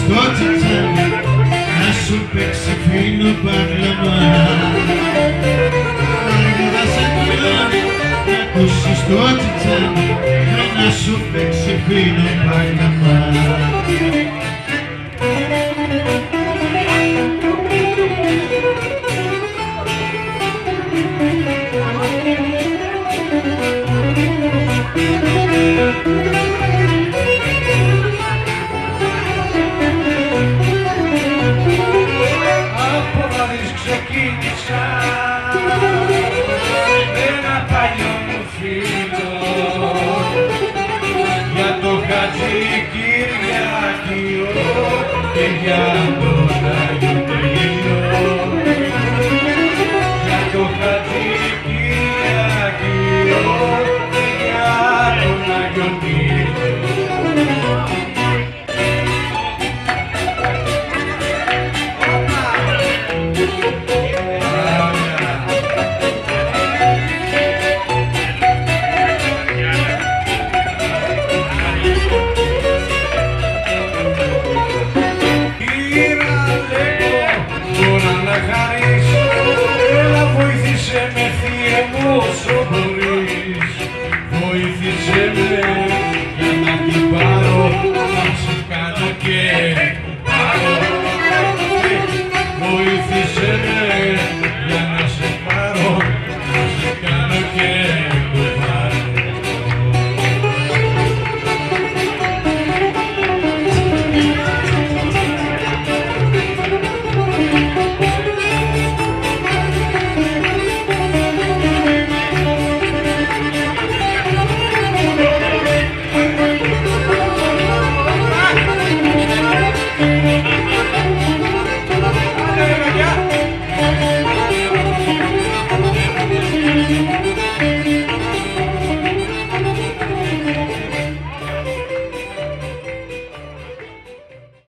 στο τσιτσάνι να σου παίξει φίνο παγλαμά. Θα σε τελειώνει να ακούσεις το τσιτσάνι να σου παίξει φίνο παγλαμά. Ξεκίνησα ένα παλιό μου φίλο για το Χατζη Κυριάκιο και για